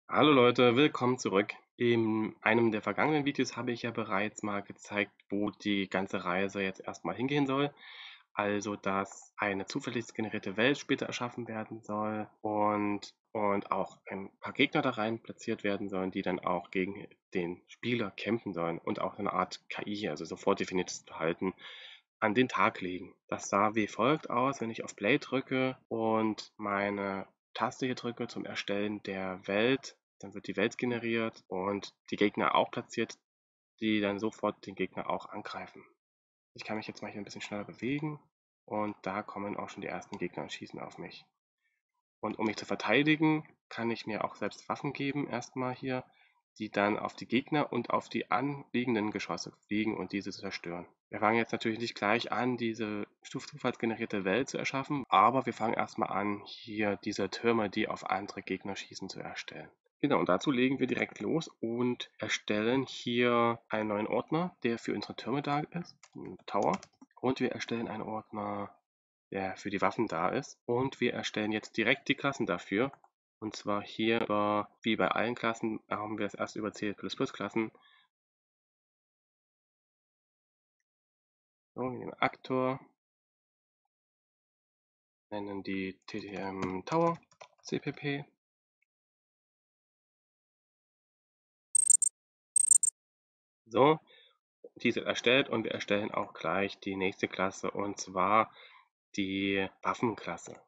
Hallo Leute, willkommen zurück. In einem der vergangenen Videos habe ich ja bereits mal gezeigt, wo die ganze Reise jetzt erstmal hingehen soll. Also, dass eine zufällig generierte Welt später erschaffen werden soll und auch ein paar Gegner da rein platziert werden sollen, die dann auch gegen den Spieler kämpfen sollen und auch eine Art KI, also sofort definiertes Verhalten, an den Tag legen. Das sah wie folgt aus, wenn ich auf Play drücke und meine Taste hier drücke zum Erstellen der Welt, dann wird die Welt generiert und die Gegner auch platziert, die dann sofort den Gegner auch angreifen. Ich kann mich jetzt mal hier ein bisschen schneller bewegen und da kommen auch schon die ersten Gegner und schießen auf mich. Und um mich zu verteidigen, kann ich mir auch selbst Waffen geben, erstmal hier, die dann auf die Gegner und auf die anliegenden Geschosse fliegen und diese zerstören. Wir fangen jetzt natürlich nicht gleich an, diese zufallsgenerierte Welt zu erschaffen, aber wir fangen erstmal an, hier diese Türme, die auf andere Gegner schießen, zu erstellen. Genau, und dazu legen wir direkt los und erstellen hier einen neuen Ordner, der für unsere Türme da ist, Tower. Und wir erstellen einen Ordner, der für die Waffen da ist. Und wir erstellen jetzt direkt die Klassen dafür. Und zwar hier wie bei allen Klassen, haben wir es erst über C++-Klassen. So, wir nehmen Aktor, nennen die TTM Tower, CPP. So, diese erstellt und wir erstellen auch gleich die nächste Klasse und zwar die Waffenklasse.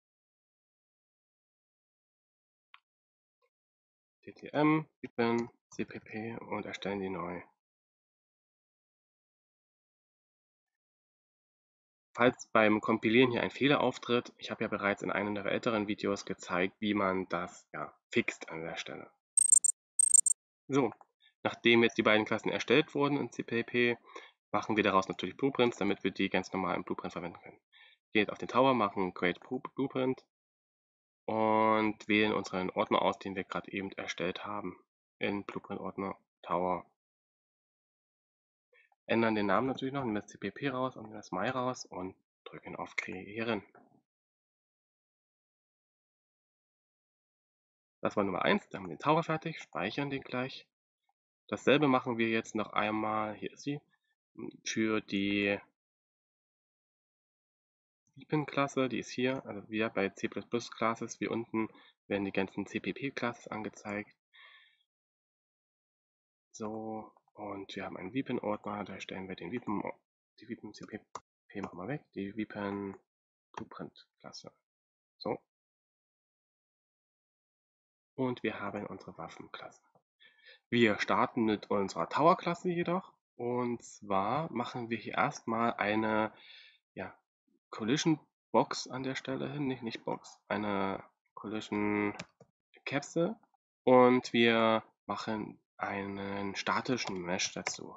TTM, Typen, CPP und erstellen die neu. Falls beim Kompilieren hier ein Fehler auftritt, ich habe ja bereits in einem der älteren Videos gezeigt, wie man das fixt an der Stelle. So, nachdem jetzt die beiden Klassen erstellt wurden in CPP, machen wir daraus natürlich Blueprints, damit wir die ganz normal im Blueprint verwenden können. Gehen jetzt auf den Tower, machen Create Blueprint und wählen unseren Ordner aus, den wir gerade eben erstellt haben. In Blueprint-Ordner Tower. Ändern den Namen natürlich noch, nehmen das CPP raus und das My raus und drücken auf Kreieren. Das war Nummer 1, dann haben wir den Tower fertig, speichern den gleich. Dasselbe machen wir jetzt noch einmal, hier ist sie, für die Weapon-Klasse, die ist hier, also wieder bei C++ Classes, wie unten werden die ganzen CPP-Classes angezeigt. So, und wir haben einen Weapon-Ordner, da stellen wir die Weapon CPP machen wir weg, die Weapon Blueprint-Klasse. So. Und wir haben unsere Waffenklasse. Wir starten mit unserer Tower-Klasse jedoch. Und zwar machen wir hier erstmal eine Collision Box an der Stelle hin, nicht Box, eine Collision Capsule. Und wir machen einen statischen Mesh dazu.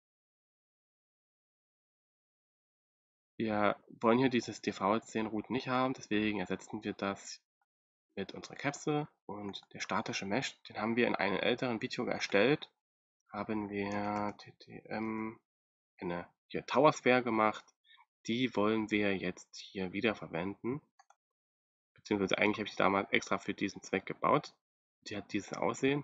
Wir wollen hier dieses DV10-Root nicht haben, deswegen ersetzen wir das mit unserer Capsule. Und der statische Mesh, den haben wir in einem älteren Video erstellt. Haben wir TTM eine Tower Sphere gemacht. Die wollen wir jetzt hier wieder verwenden. Beziehungsweise eigentlich habe ich die damals extra für diesen Zweck gebaut. Die hat dieses Aussehen.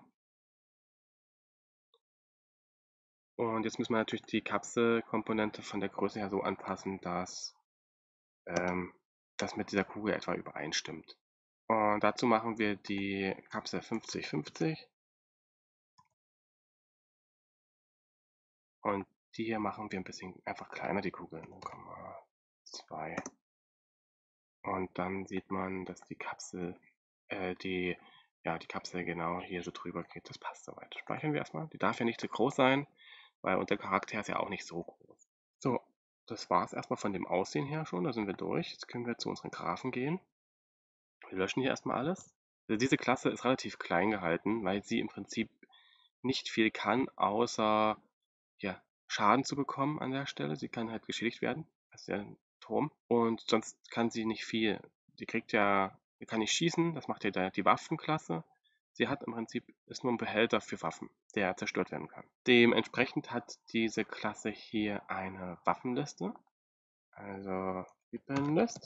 Und jetzt müssen wir natürlich die Kapselkomponente von der Größe her so anpassen, dass das mit dieser Kugel etwa übereinstimmt. Und dazu machen wir die Kapsel 50-50. Und die hier machen wir ein bisschen einfach kleiner, die Kugel 0,2. Und dann sieht man, dass die Kapsel, die Kapsel genau hier so drüber geht. Das passt soweit. Speichern wir erstmal. Die darf ja nicht zu groß sein, weil unser Charakter ist ja auch nicht so groß. So, das war es erstmal von dem Aussehen her schon. Da sind wir durch. Jetzt können wir zu unseren Graphen gehen. Wir löschen hier erstmal alles. Also diese Klasse ist relativ klein gehalten, weil sie im Prinzip nicht viel kann, außer Schaden zu bekommen an der Stelle. Sie kann halt geschädigt werden. Das ist ja ein Turm. Und sonst kann sie nicht viel. Die kann nicht schießen, das macht ja die Waffenklasse. Sie hat im Prinzip, ist nur ein Behälter für Waffen, der zerstört werden kann. Dementsprechend hat diese Klasse hier eine Waffenliste. Also Weapon List.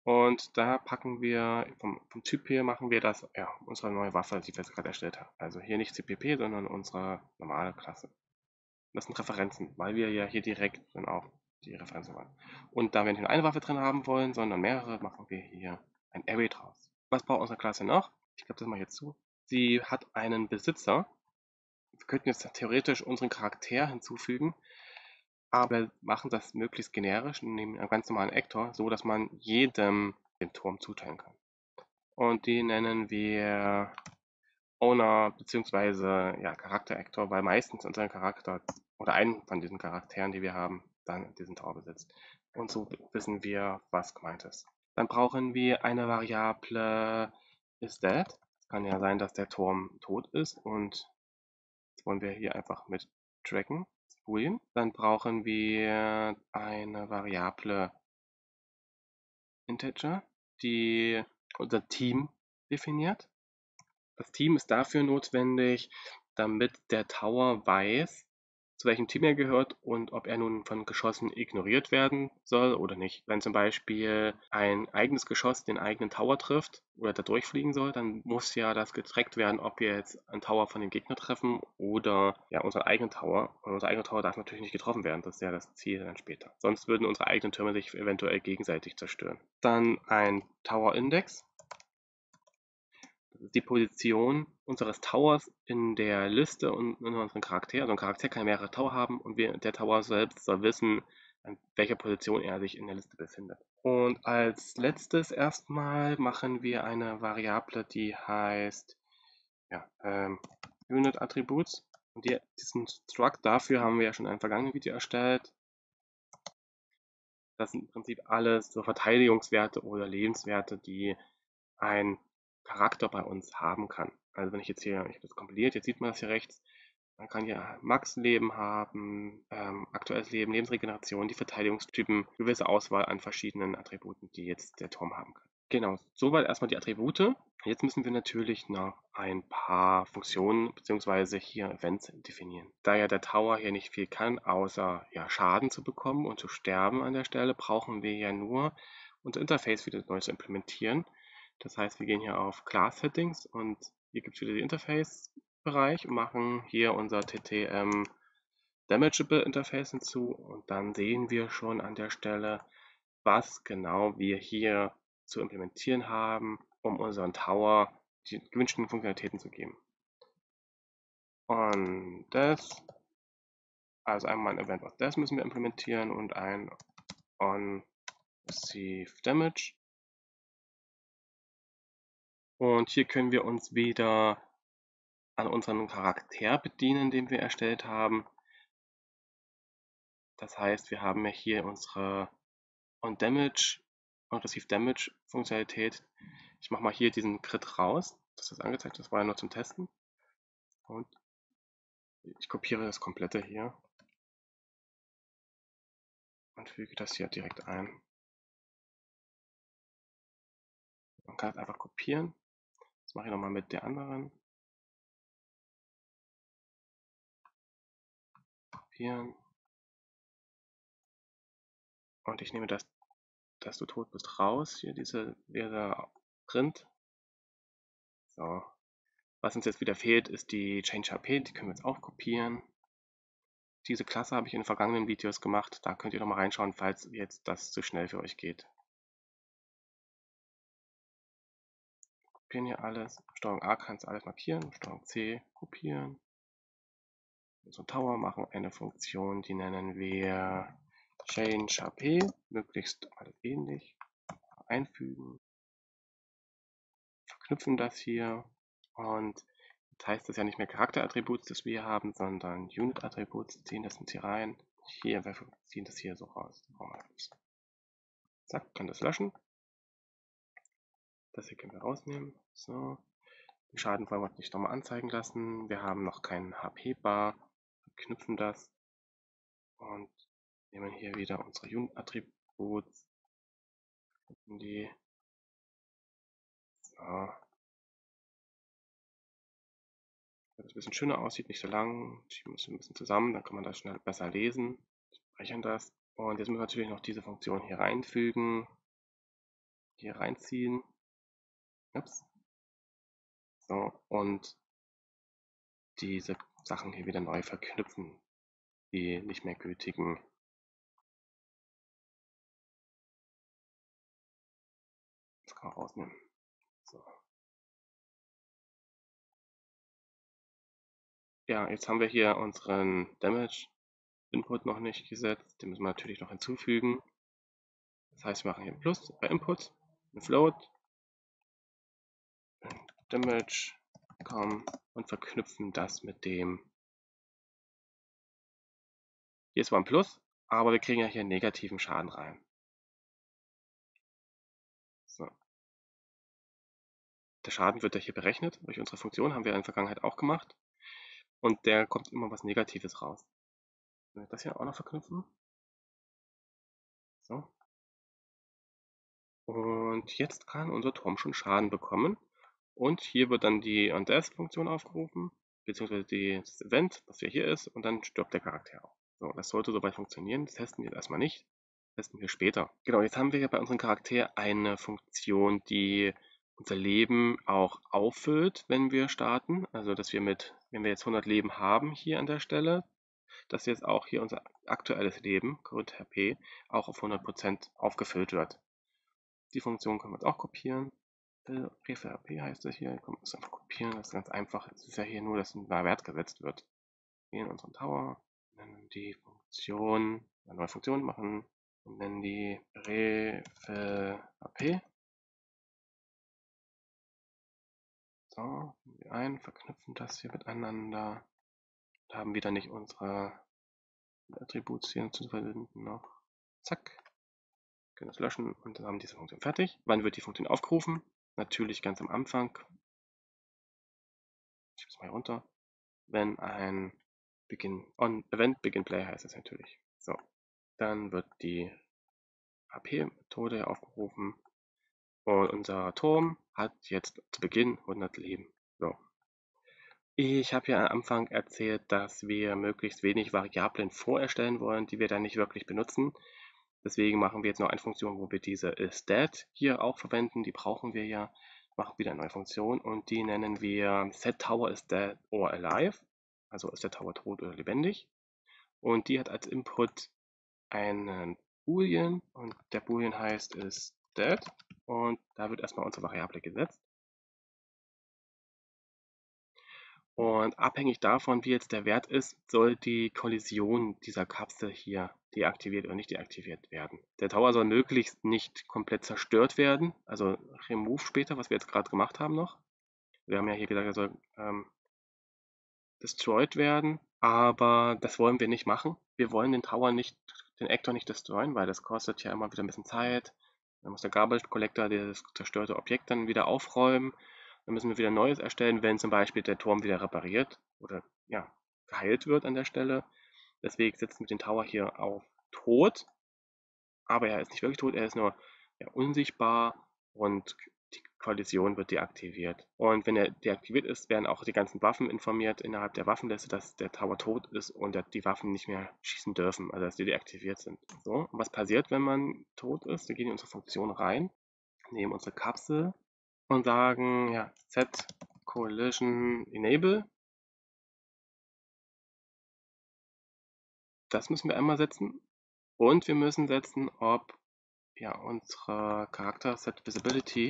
Und da packen wir, vom Typ hier machen wir das, ja, unsere neue Waffe, die wir jetzt gerade erstellt haben. Also hier nicht CPP, sondern unsere normale Klasse. Das sind Referenzen, weil wir ja hier direkt dann auch die Referenzen wollen. Und da wir nicht nur eine Waffe drin haben wollen, sondern mehrere, machen wir hier ein Array draus. Was braucht unsere Klasse noch? Ich glaube, das mache ich jetzt zu. Sie hat einen Besitzer. Wir könnten jetzt theoretisch unseren Charakter hinzufügen, aber wir machen das möglichst generisch und nehmen einen ganz normalen Actor, so dass man jedem den Turm zuteilen kann. Und die nennen wir Owner bzw. ja, Charakter-Actor, weil meistens unser Charakter oder einen von diesen Charakteren, die wir haben, dann diesen Tower besitzt. Und so wissen wir, was gemeint ist. Dann brauchen wir eine Variable isDead. Es kann ja sein, dass der Turm tot ist und das wollen wir hier einfach mit tracken, boolean. Dann brauchen wir eine Variable Integer, die unser Team definiert. Das Team ist dafür notwendig, damit der Tower weiß, zu welchem Team er gehört und ob er nun von Geschossen ignoriert werden soll oder nicht. Wenn zum Beispiel ein eigenes Geschoss den eigenen Tower trifft oder da durchfliegen soll, dann muss ja das getrackt werden, ob wir jetzt einen Tower von dem Gegner treffen oder ja unseren eigenen Tower. Und unser eigener Tower darf natürlich nicht getroffen werden, das ist ja das Ziel dann später. Sonst würden unsere eigenen Türme sich eventuell gegenseitig zerstören. Dann ein Tower Index. Das ist die Position unseres Towers in der Liste und in unseren Charakter. Also ein Charakter kann mehrere Tower haben und der Tower selbst soll wissen, an welcher Position er sich in der Liste befindet. Und als letztes erstmal machen wir eine Variable, die heißt ja, Unit Attributes. Und diesen Struct dafür haben wir ja schon in einem vergangenen Video erstellt. Das sind im Prinzip alles so Verteidigungswerte oder Lebenswerte, die ein Charakter bei uns haben kann. Also wenn ich jetzt hier, ich habe das kompiliert, jetzt sieht man das hier rechts, man kann hier Max-Leben haben, aktuelles Leben, Lebensregeneration, die Verteidigungstypen, gewisse Auswahl an verschiedenen Attributen, die jetzt der Turm haben kann. Genau, soweit erstmal die Attribute. Jetzt müssen wir natürlich noch ein paar Funktionen bzw. hier Events definieren. Da ja der Tower hier nicht viel kann, außer ja, Schaden zu bekommen und zu sterben an der Stelle, brauchen wir ja nur unser Interface wieder neu zu implementieren. Das heißt, wir gehen hier auf Class Settings und hier gibt es wieder den Interface-Bereich und machen hier unser TTM Damageable Interface hinzu und dann sehen wir schon an der Stelle, was genau wir hier zu implementieren haben, um unseren Tower die gewünschten Funktionalitäten zu geben. Und das, also einmal ein Event of Death müssen wir implementieren und ein on receive damage. Und hier können wir uns wieder an unseren Charakter bedienen, den wir erstellt haben. Das heißt, wir haben ja hier unsere on Damage und Receive Damage Funktionalität. Ich mache mal hier diesen Crit raus. Das ist angezeigt, das war ja nur zum Testen. Und ich kopiere das komplette hier und füge das hier direkt ein. Man kann es einfach kopieren. Das mache ich nochmal mit der anderen. Kopieren. Und ich nehme das, dass du tot bist, raus. Hier dieser Print. So. Was uns jetzt wieder fehlt, ist die Change HP. Die können wir jetzt auch kopieren. Diese Klasse habe ich in den vergangenen Videos gemacht. Da könnt ihr noch mal reinschauen, falls jetzt das zu schnell für euch geht. Kopieren hier alles. Steuerung A kannst du alles markieren. Steuerung C kopieren. So Tower machen eine Funktion, die nennen wir Change HP. Möglichst alles ähnlich. Einfügen. Verknüpfen das hier. Und jetzt heißt das ja nicht mehr Charakterattribute, das wir haben, sondern Unit-Attribute. Ziehen das jetzt hier rein. Hier, wir ziehen das hier so raus. Zack, kann das löschen. Das hier können wir rausnehmen. So. Den Schaden wollen wir uns nicht nochmal anzeigen lassen. Wir haben noch keinen HP-Bar. Wir knüpfen das und nehmen hier wieder unsere Unit-Attribute. Die. So. Damit es ein bisschen schöner aussieht, nicht so lang. Schieben wir es ein bisschen zusammen, dann kann man das schnell besser lesen. Speichern das. Und jetzt müssen wir natürlich noch diese Funktion hier reinfügen. hier reinziehen. Ups. So, und diese Sachen hier wieder neu verknüpfen, die nicht mehr gültigen. Das kann man rausnehmen. So. Ja, jetzt haben wir hier unseren Damage Input noch nicht gesetzt. Den müssen wir natürlich noch hinzufügen. Das heißt, wir machen hier ein Plus bei Input, ein Float, ein Damage, und verknüpfen das mit dem. Hier ist zwar ein Plus, aber wir kriegen ja hier einen negativen Schaden rein. So. Der Schaden wird ja hier berechnet durch unsere Funktion, haben wir in der Vergangenheit auch gemacht. Und der kommt immer was Negatives raus. Wenn wir das hier auch noch verknüpfen. So. Und jetzt kann unser Turm schon Schaden bekommen. Und hier wird dann die OnDeath-Funktion aufgerufen, beziehungsweise das Event, das ja hier ist, und dann stirbt der Charakter auch. So, das sollte soweit funktionieren. Das testen wir jetzt erstmal nicht. Das testen wir später. Genau, jetzt haben wir ja bei unserem Charakter eine Funktion, die unser Leben auch auffüllt, wenn wir starten. Also, dass wir wenn wir jetzt 100 Leben haben hier an der Stelle, dass jetzt auch hier unser aktuelles Leben, Current HP, auch auf 100% aufgefüllt wird. Die Funktion können wir jetzt auch kopieren. Refer HP heißt das hier. Können wir das einfach kopieren. Das ist ganz einfach. Es ist ja hier nur, dass ein Wert gesetzt wird. Hier in unserem Tower. Nennen die Funktion, eine neue Funktion machen und nennen die Refer HP. So, wir ein, verknüpfen das hier miteinander. Da haben wieder nicht unsere Attributs hier zu verwenden noch. Zack. Können das löschen und dann haben wir diese Funktion fertig. Wann wird die Funktion aufgerufen? Natürlich ganz am Anfang. Ich schiebe es mal runter. Wenn ein Event Begin Play heißt es natürlich. So, dann wird die HP-Methode aufgerufen und unser Turm hat jetzt zu Beginn 100 Leben. So. Ich habe ja am Anfang erzählt, dass wir möglichst wenig Variablen vorerstellen wollen, die wir dann nicht wirklich benutzen. Deswegen machen wir jetzt noch eine Funktion, wo wir diese Stat hier auch verwenden. Die brauchen wir ja. Machen wieder eine neue Funktion und die nennen wir setTower is dead or alive. Also ist der Tower tot oder lebendig. Und die hat als Input einen Boolean und der Boolean heißt is dead. Und da wird erstmal unsere Variable gesetzt. Und abhängig davon, wie jetzt der Wert ist, soll die Kollision dieser Kapsel hier deaktiviert oder nicht deaktiviert werden. Der Tower soll möglichst nicht komplett zerstört werden, also remove später, was wir jetzt gerade gemacht haben noch. Wir haben ja hier gesagt, er soll destroyed werden, aber das wollen wir nicht machen. Wir wollen den Tower nicht, den Actor nicht destroyen, weil das kostet ja immer wieder ein bisschen Zeit. Dann muss der Garbage Collector das zerstörte Objekt dann wieder aufräumen. Dann müssen wir wieder Neues erstellen, wenn zum Beispiel der Turm wieder repariert oder ja, geheilt wird an der Stelle. Deswegen setzen wir den Tower hier auf tot. Aber er ist nicht wirklich tot, er ist nur ja, unsichtbar und die Kollision wird deaktiviert. Und wenn er deaktiviert ist, werden auch die ganzen Waffen informiert innerhalb der Waffenliste, dass der Tower tot ist und die Waffen nicht mehr schießen dürfen, also dass die deaktiviert sind. So, und was passiert, wenn man tot ist? Wir gehen in unsere Funktion rein, nehmen unsere Kapsel und sagen, ja, set collision enable. Das müssen wir einmal setzen. Und wir müssen setzen, ob ja, unsere Charakter Set Visibility,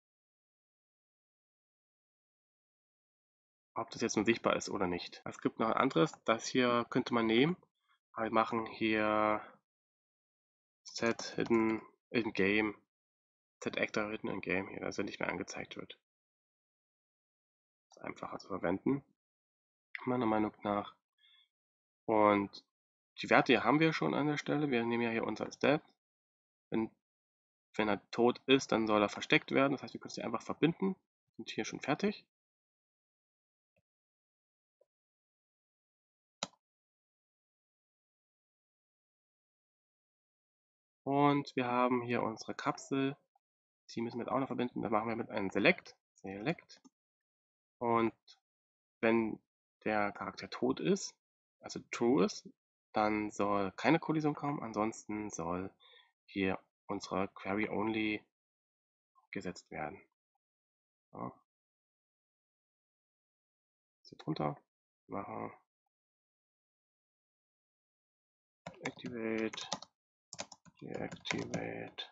ob das jetzt nun sichtbar ist oder nicht. Es gibt noch ein anderes, das hier könnte man nehmen. Wir machen hier Set Hidden in Game, Set Actor Hidden in Game hier, dass er nicht mehr angezeigt wird. Das ist einfacher zu verwenden, meiner Meinung nach. Und die Werte hier haben wir schon an der Stelle. Wir nehmen ja hier unser Stat. Wenn er tot ist, dann soll er versteckt werden. Das heißt, wir können sie einfach verbinden. Sind hier schon fertig. Und wir haben hier unsere Kapsel. Die müssen wir jetzt auch noch verbinden. Da machen wir mit einem Select. Und wenn der Charakter tot ist, also true ist, dann soll keine Kollision kommen. Ansonsten soll hier unsere Query Only gesetzt werden. So. Hier drunter machen. Activate, Deactivate.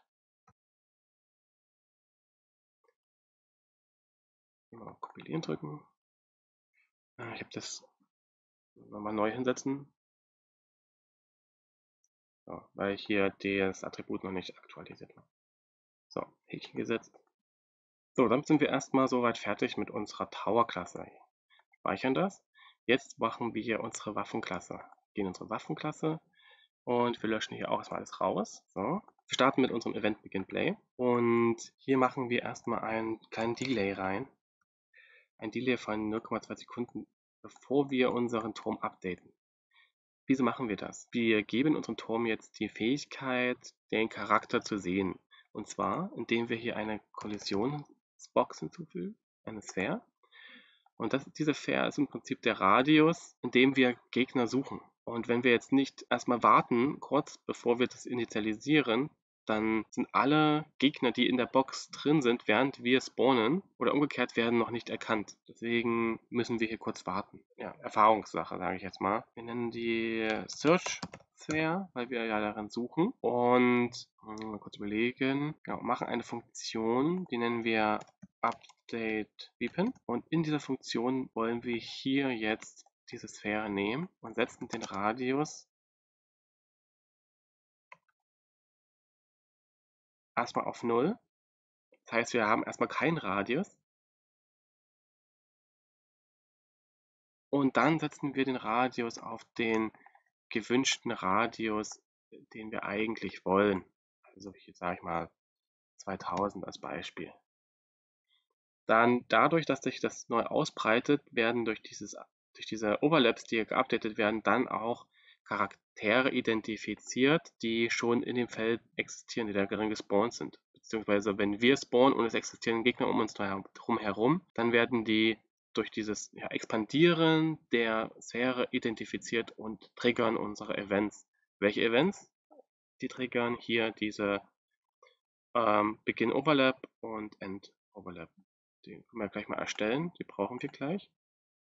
Immer auf Kompilieren drücken. Ich habe das nochmal neu hinsetzen, so, weil hier das Attribut noch nicht aktualisiert war. So, Häkchen gesetzt. So, damit sind wir erstmal soweit fertig mit unserer Tower-Klasse. Speichern das. Jetzt machen wir hier unsere Waffenklasse. Gehen in unsere Waffenklasse und wir löschen hier auch erstmal alles raus. So. Wir starten mit unserem Event Begin Play und hier machen wir erstmal einen kleinen Delay rein. Ein Delay von 0,2 Sekunden, bevor wir unseren Turm updaten. Wieso machen wir das? Wir geben unserem Turm jetzt die Fähigkeit, den Charakter zu sehen. Und zwar, indem wir hier eine Kollisionsbox hinzufügen, eine Sphere. Und diese Sphere ist im Prinzip der Radius, in dem wir Gegner suchen. Und wenn wir jetzt nicht erstmal warten, kurz bevor wir das initialisieren, dann sind alle Gegner, die in der Box drin sind, während wir spawnen oder umgekehrt werden, noch nicht erkannt. Deswegen müssen wir hier kurz warten. Ja, Erfahrungssache, sage ich jetzt mal. Wir nennen die Search Sphere, weil wir ja darin suchen. Und mal kurz überlegen. Genau, machen eine Funktion, die nennen wir Update Weapon. Und in dieser Funktion wollen wir hier jetzt diese Sphäre nehmen und setzen den Radius erstmal auf 0. Das heißt, wir haben erstmal keinen Radius. Und dann setzen wir den Radius auf den gewünschten Radius, den wir eigentlich wollen. Also hier sage ich mal 2000 als Beispiel. Dann dadurch, dass sich das neu ausbreitet, werden durch diese Overlaps, die geupdatet werden, dann auch Charaktere identifiziert, die schon in dem Feld existieren, die da drin gespawnt sind. Beziehungsweise wenn wir spawnen und es existieren Gegner um uns herum, dann werden die durch dieses Expandieren der Sphäre identifiziert und triggern unsere Events. Welche Events? Die triggern hier diese Begin Overlap und End Overlap. Die können wir gleich mal erstellen, die brauchen wir gleich.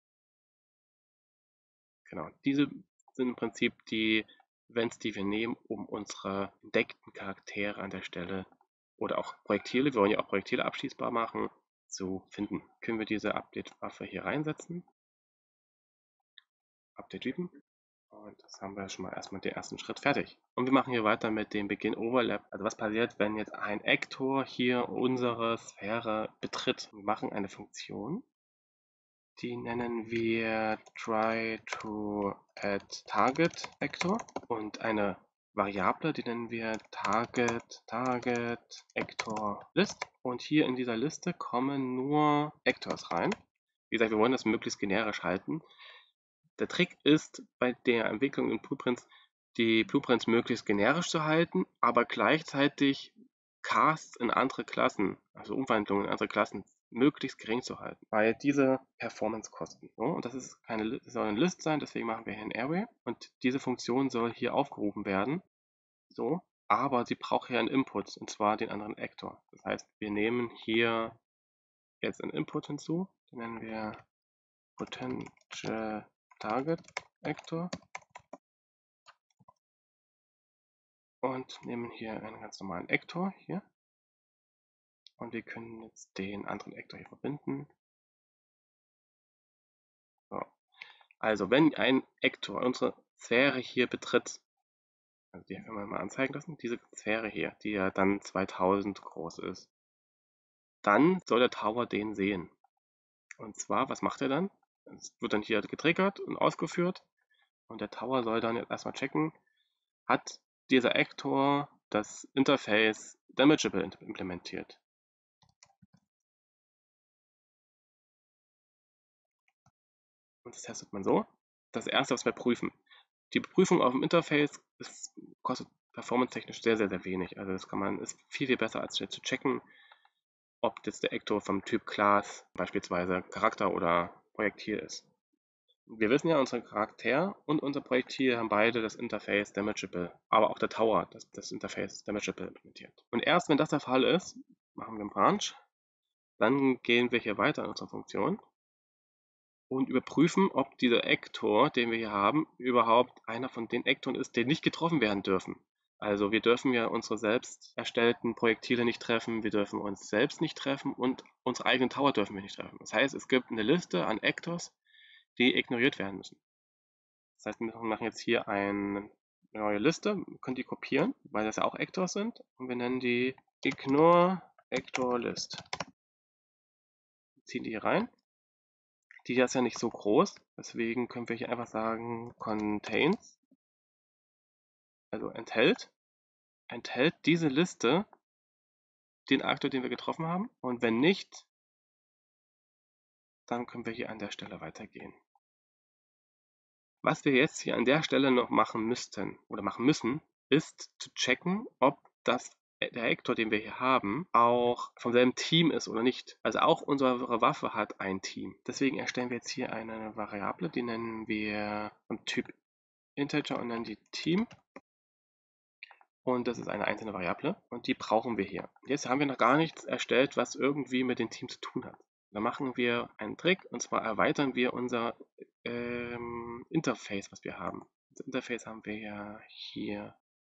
Genau, diese sind im Prinzip die Events, die wir nehmen, um unsere entdeckten Charaktere an der Stelle oder auch Projektile, wir wollen ja auch Projektile abschießbar machen, zu finden. Können wir diese Update-Waffe hier reinsetzen. Update-Typen. Und das haben wir schon mal erstmal den ersten Schritt fertig. Und wir machen hier weiter mit dem Begin Overlap. Also was passiert, wenn jetzt ein Actor hier unsere Sphäre betritt? Wir machen eine Funktion, die nennen wir Try to add Target Actor und eine Variable, die nennen wir Target Actor List. Und hier in dieser Liste kommen nur Actors rein. Wie gesagt, wir wollen das möglichst generisch halten. Der Trick ist bei der Entwicklung in Blueprints, die Blueprints möglichst generisch zu halten, aber gleichzeitig Casts in andere Klassen, also Umwandlungen in andere Klassen, möglichst gering zu halten, weil diese Performance kosten. So, und das soll eine List sein, deswegen machen wir hier ein Array und diese Funktion soll hier aufgerufen werden. So, aber sie braucht hier einen Input, und zwar den anderen Actor. Das heißt, wir nehmen hier jetzt einen Input hinzu, den nennen wir Potential Target Actor und nehmen hier einen ganz normalen Actor hier. Und wir können jetzt den anderen Actor hier verbinden. So. Also wenn ein Actor unsere Sphäre hier betritt, also die können wir mal anzeigen lassen, diese Sphäre hier, die ja dann 2000 groß ist, dann soll der Tower den sehen. Und zwar, was macht er dann? Es wird dann hier getriggert und ausgeführt und der Tower soll dann jetzt erstmal checken, hat dieser Actor das Interface Damageable implementiert. Und das testet man so. Das erste, was wir prüfen. Die Prüfung auf dem Interface kostet performance-technisch sehr, sehr, sehr wenig. Also ist viel, viel besser, als zu checken, ob jetzt der Actor vom Typ Class, beispielsweise Charakter oder Projektil ist. Wir wissen ja, unser Charakter und unser Projektil haben beide das Interface Damageable, aber auch der Tower das Interface Damageable implementiert. Und erst wenn das der Fall ist, machen wir einen Branch. Dann gehen wir hier weiter in unserer Funktion und überprüfen, ob dieser Ektor, den wir hier haben, überhaupt einer von den Ektoren ist, die nicht getroffen werden dürfen. Also wir dürfen ja unsere selbst erstellten Projektile nicht treffen, wir dürfen uns selbst nicht treffen und unsere eigenen Tower dürfen wir nicht treffen. Das heißt, es gibt eine Liste an Ektors, die ignoriert werden müssen. Das heißt, wir machen jetzt hier eine neue Liste, wir können die kopieren, weil das ja auch Ektors sind, und wir nennen die Ignore Ektor List. Ziehen die hier rein. Die hier ist ja nicht so groß, deswegen können wir hier einfach sagen contains, also enthält diese Liste den Aktor, den wir getroffen haben, und wenn nicht, dann können wir hier an der Stelle weitergehen. Was wir jetzt hier an der Stelle noch machen müssten oder machen müssen, ist zu checken, ob der Ektor, den wir hier haben, auch vom selben Team ist oder nicht. Also auch unsere Waffe hat ein Team. Deswegen erstellen wir jetzt hier eine Variable, die nennen wir am Typ Integer und nennen die Team. Und das ist eine einzelne Variable und die brauchen wir hier. Jetzt haben wir noch gar nichts erstellt, was irgendwie mit dem Team zu tun hat. Da machen wir einen Trick, und zwar erweitern wir unser Interface, was wir haben. Das Interface haben wir ja hier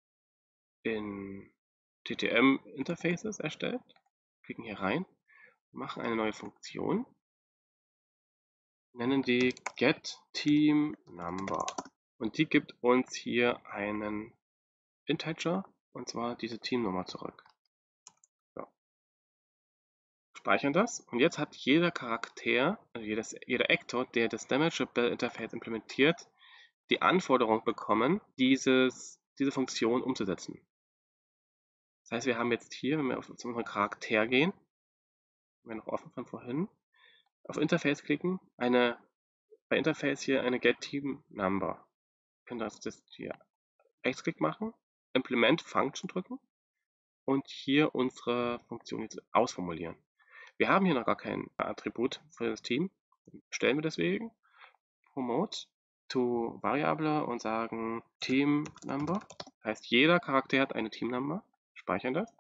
in TTM Interfaces erstellt. Klicken hier rein, machen eine neue Funktion, nennen die getTeamNumber. Und die gibt uns hier einen Integer, und zwar diese Teamnummer zurück. So. Speichern das, und jetzt hat jeder Charakter, also jeder Actor, der das Damageable Interface implementiert, die Anforderung bekommen, diese Funktion umzusetzen. Das heißt, wir haben jetzt hier, wenn wir auf unseren Charakter gehen, haben wir noch offen von vorhin, auf Interface klicken, bei Interface hier eine getTeamNumber. Wir können das hier Rechtsklick machen, Implement Function drücken und hier unsere Funktion jetzt ausformulieren. Wir haben hier noch gar kein Attribut für das Team. Stellen wir deswegen Promote to Variable und sagen Team Number. Heißt, jeder Charakter hat eine Team Number. Speichern das.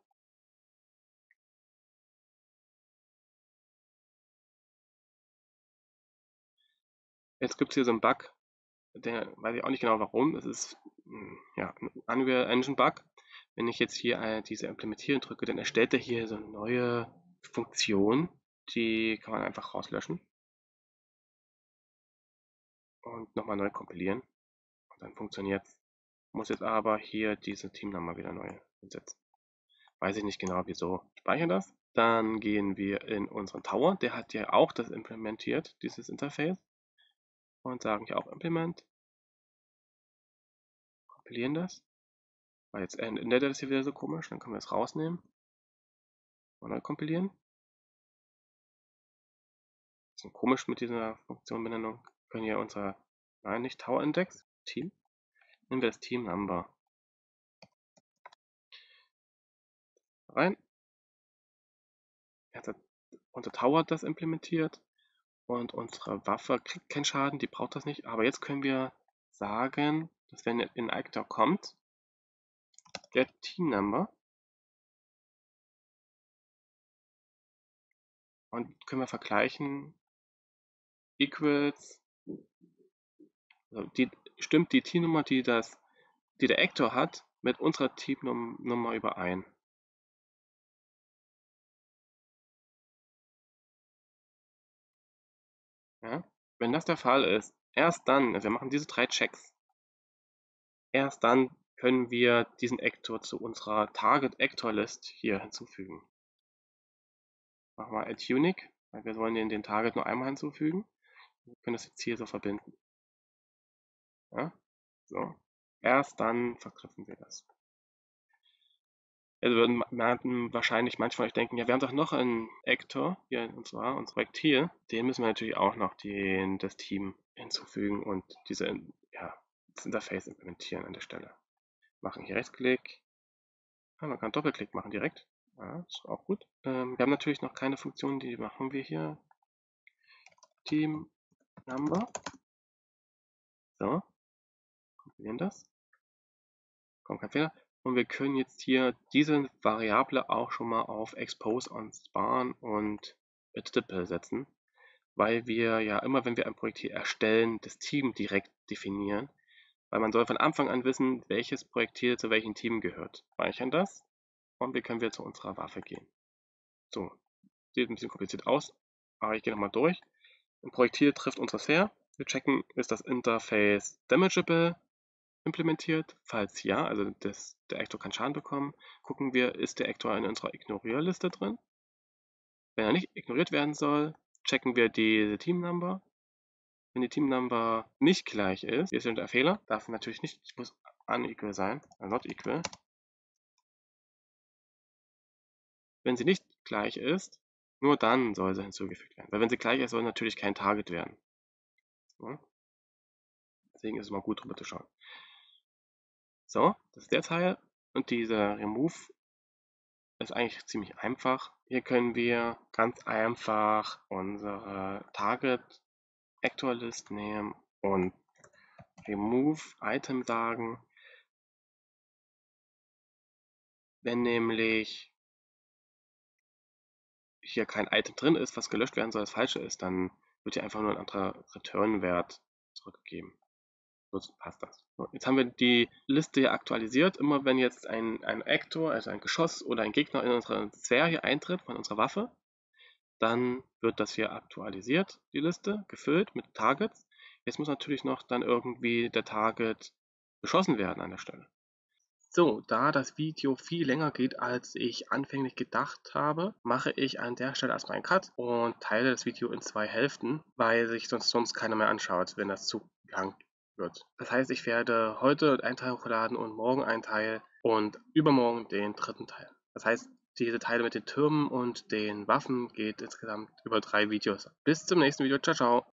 Jetzt gibt es hier so einen Bug, der weiß ich auch nicht genau warum. Es ist ja, ein Unreal Engine Bug. Wenn ich jetzt hier diese Implementieren drücke, dann erstellt er hier so eine neue Funktion. Die kann man einfach rauslöschen und nochmal neu kompilieren. Und dann funktioniert es. Muss jetzt aber hier diese Teamnummer wieder neu setzen. Weiß ich nicht genau wieso. Speichern das. Dann gehen wir in unseren Tower. Der hat ja auch das implementiert, dieses Interface. Und sagen hier auch Implement. Kompilieren das. Weil jetzt endet das hier wieder so komisch. Dann können wir es rausnehmen. Und neu kompilieren. Bisschen komisch mit dieser Funktionbenennung. Wir können hier nein, nicht Tower Index, Team. Nehmen wir das Team Number. Rein. Jetzt hat unser Tower das implementiert. Und unsere Waffe kriegt keinen Schaden, die braucht das nicht. Aber jetzt können wir sagen, dass wenn ein Actor kommt, get Team Number, und können wir vergleichen, equals, also stimmt die Teamnummer, die der Actor hat, mit unserer Teamnummer überein. Ja? Wenn das der Fall ist, erst dann, also wir machen diese 3 Checks, erst dann können wir diesen Actor zu unserer Target Actor List hier hinzufügen. Machen wir add unique, weil wir wollen den Target nur einmal hinzufügen. Wir können das jetzt hier so verbinden. Ja? So. Erst dann verknüpfen wir das. Also würden wahrscheinlich manche von euch denken, ja, wir haben doch noch einen Actor, hier, und zwar unser Projekt hier. Den müssen wir natürlich auch noch das Team hinzufügen und das Interface implementieren an der Stelle. Machen hier Rechtsklick. Man kann Doppelklick machen direkt. Ja, ist auch gut. Wir haben natürlich noch keine Funktion, die machen wir hier. Team Number. So. Kompilieren das. Kommt kein Fehler. Und wir können jetzt hier diese Variable auch schon mal auf Expose on Span und Stipple setzen, weil wir ja immer, wenn wir ein Projekt hier erstellen, das Team direkt definieren, weil man soll von Anfang an wissen, welches Projekt hier zu welchem Team gehört. Speichern das und wir können wieder zu unserer Waffe gehen. So, sieht ein bisschen kompliziert aus, aber ich gehe nochmal durch. Ein Projekt hier trifft unsere Sphere. Wir checken, ist das Interface damageable implementiert? Falls ja, also der Actor kann Schaden bekommen, gucken wir, ist der Actor in unserer Ignorierliste drin? Wenn er nicht ignoriert werden soll, checken wir die Team Number. Wenn die Team Number nicht gleich ist, hier ist der Fehler, darf natürlich nicht, muss unequal sein, not equal. Wenn sie nicht gleich ist, nur dann soll sie hinzugefügt werden. Weil wenn sie gleich ist, soll natürlich kein Target werden. Ja? Deswegen ist es mal gut drüber zu schauen. So, das ist der Teil. Und dieser Remove ist eigentlich ziemlich einfach. Hier können wir ganz einfach unsere Target Actor List nehmen und Remove Item sagen. Wenn nämlich hier kein Item drin ist, was gelöscht werden soll, das falsche ist, dann wird hier einfach nur ein anderer Return-Wert zurückgegeben. So passt das. So, jetzt haben wir die Liste hier aktualisiert. Immer wenn jetzt ein Actor, also ein Geschoss oder ein Gegner in unsere Sphäre hier eintritt von unserer Waffe, dann wird das hier aktualisiert, die Liste, gefüllt mit Targets. Jetzt muss natürlich noch dann irgendwie der Target beschossen werden an der Stelle. So, da das Video viel länger geht, als ich anfänglich gedacht habe, mache ich an der Stelle erstmal einen Cut und teile das Video in 2 Hälften, weil sich sonst keiner mehr anschaut, wenn das zu lang wird. Das heißt, ich werde heute einen Teil hochladen und morgen einen Teil und übermorgen den 3. Teil. Das heißt, diese Teile mit den Türmen und den Waffen geht insgesamt über 3 Videos. Bis zum nächsten Video. Ciao, ciao.